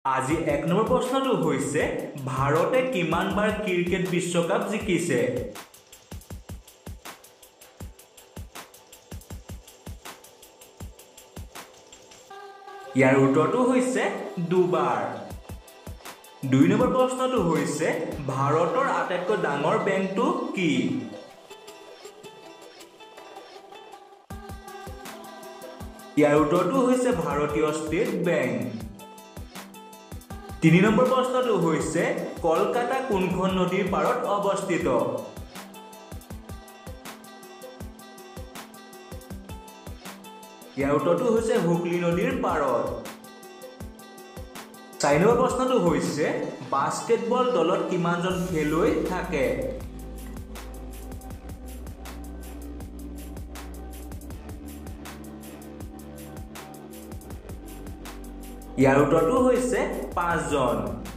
আজি এক নম্বৰ প্ৰশ্নটো হৈছে ভাৰতে কিমানবাৰ ক্ৰিকেট বিশ্বকাপ জিকিছে? ইয়াৰ উত্তৰটো হৈছে দুবাৰ। ২ নম্বৰ প্ৰশ্নটো হৈছে ভাৰতৰ আটাইতকৈ ডাঙৰ বেংকটো কি? ইয়াৰ উত্তৰটো হৈছে ভাৰতীয় ষ্টেট বেংক। ৩ নম্বৰ প্ৰশ্নটো হৈছে কলকাতা কোনখন নদীৰ পাৰত অৱস্থিত? ইয়াৰ উত্তৰটো হৈছে হুগলী নদীৰ পাৰত। ৪ নম্বৰ প্ৰশ্নটো হৈছে বাস্কেটবল দলত কিমানজন খেলুৱৈ থাকে? ইয়াৰ উত্তৰটো হৈছে ৫ জন।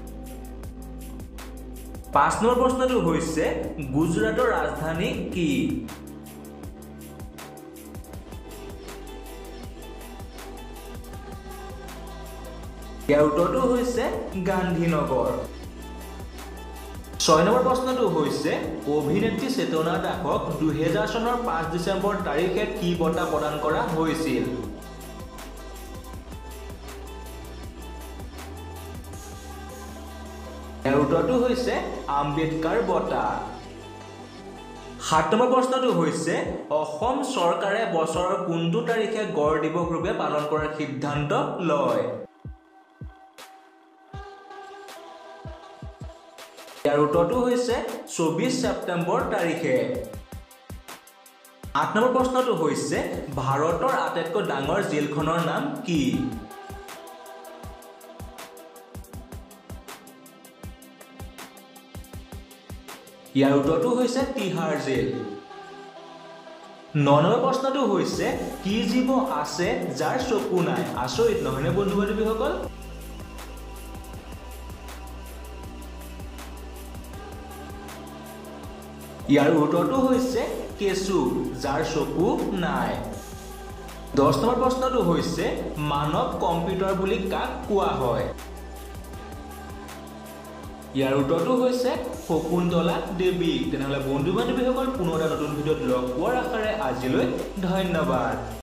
৫ নম্বৰ প্ৰশ্নটো হৈছে গুজৰাটৰ ৰাজধানী কি? ইয়াৰ উত্তৰটো হৈছে গান্ধীনগৰ। ৬ নম্বৰ প্ৰশ্নটো হৈছে অভিনেত্ৰী চেতনা দাসক ২০০০ চনৰ ৫ ডিচেম্বৰ তাৰিখে কি বঁটা প্ৰদান কৰা হৈছিল? ইয়াৰ উত্তৰটো হৈছে আম্বেদকাৰ বঁটা। ৭ নম্বৰ প্ৰশ্নটো হৈছে অসম চৰকাৰে বছৰৰ কোনটো তাৰিখে গড় দিৱস ৰূপে পালন কৰাৰ সিদ্ধান্ত লয়? ইয়াৰ উত্তৰটো হৈছে ২৪ ছেপ্টেম্বৰ তাৰিখে। ৮ নম্বৰ প্ৰশ্নটো হৈছে ভাৰতৰ আটাইতকৈ ডাঙৰ জেলখনৰ নাম কি? ইয়াৰ উত্তৰটো হৈছে তিহাৰ জেল। ৯ নম্বৰ প্ৰশ্নটো হৈছে কি জীৱ আছে যাৰ চকু নাই? আচৰিত নহয়নে বন্ধু বান্ধৱীসকল? ইয়াৰ উত্তৰটো হৈছে কেঁচু, যাৰ চকু নাই। ১০ নম্বৰ প্ৰশ্নটো হৈছে মানৱ কম্পিউটাৰ বুলি কাক কোৱা হয়? ইয়াৰ উত্তৰটো হৈছে শকুন্তলা দেৱীক। তেনেহ'লে বন্ধু বান্ধৱীসকল পুনৰ এটা নতুন ভিডিঅ'ত লগ পোৱাৰ আশাৰে আজিলৈ ধন্যবাদ।